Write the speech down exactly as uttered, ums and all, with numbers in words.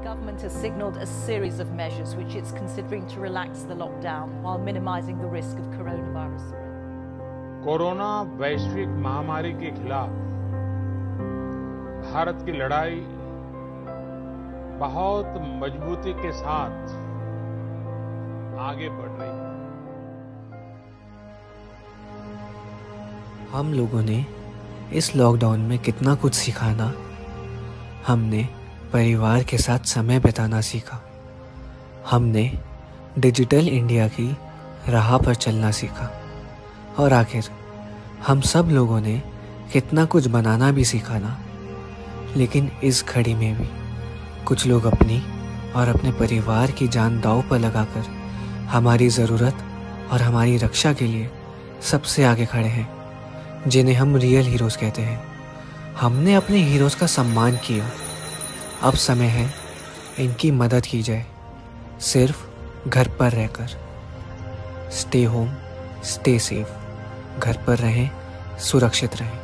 government has signalled a series of measures which it's considering to relax the lockdown while minimising the risk of coronavirus spread. Corona वैश्विक महामारी के खिलाफ भारत की लड़ाई बहुत मजबूती के साथ आगे बढ़ रही है। हम लोगों ने इस लॉकडाउन में कितना कुछ सीखा ना। हमने परिवार के साथ समय बिताना सीखा, हमने डिजिटल इंडिया की राह पर चलना सीखा और आखिर हम सब लोगों ने कितना कुछ बनाना भी सीखा ना। लेकिन इस घड़ी में भी कुछ लोग अपनी और अपने परिवार की जान दांव पर लगाकर हमारी ज़रूरत और हमारी रक्षा के लिए सबसे आगे खड़े हैं, जिन्हें हम रियल हीरोज़ कहते हैं। हमने अपने हीरोज़ का सम्मान किया, अब समय है इनकी मदद की जाए, सिर्फ घर पर रहकर। स्टे होम, स्टे सेफ, घर पर रहें, सुरक्षित रहें।